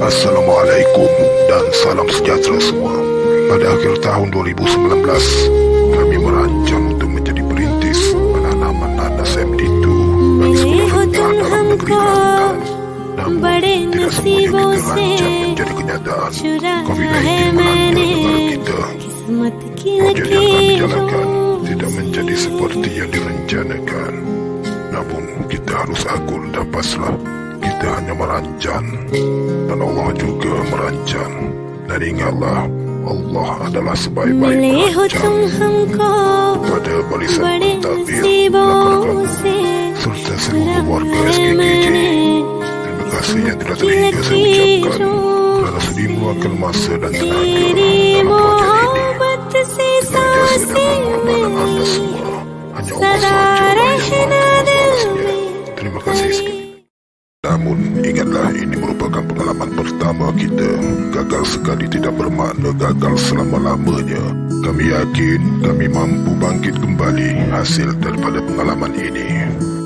Assalamualaikum dan salam sejahtera semua. Pada akhir tahun 2019, kami merancang untuk menjadi perintis penanaman nanas MD2 bagi sekolah rendah dalam negeri Kebakat. Namun, tidak semuanya kita rancang menjadi kenyataan. COVID-19 melanda negara kita. Projek yang kami jalankan tidak menjadi seperti yang direncanakan. Namun, kita harus akul dan pasrah. Kita hanya merancang dan Allah juga merancang. Dan ingatlah, Allah adalah sebaik-baik merancang. Kepada barisan pentadbir, rakan-rakanku, serta seluruh warga SKKJ, terima kasih yang tidak terhingga saya ucapkan kerana sudi meluangkan masa dan tenaga dalam projek ini. Dengan jasa dan pengorbanan anda semua, hanya Allah sahaja yang mampu membalasnya. Terima kasih sekali. Namun, ingatlah ini merupakan pengalaman pertama kita. Gagal sekali tidak bermakna gagal selama-lamanya. Kami yakin kami mampu bangkit kembali hasil daripada pengalaman ini.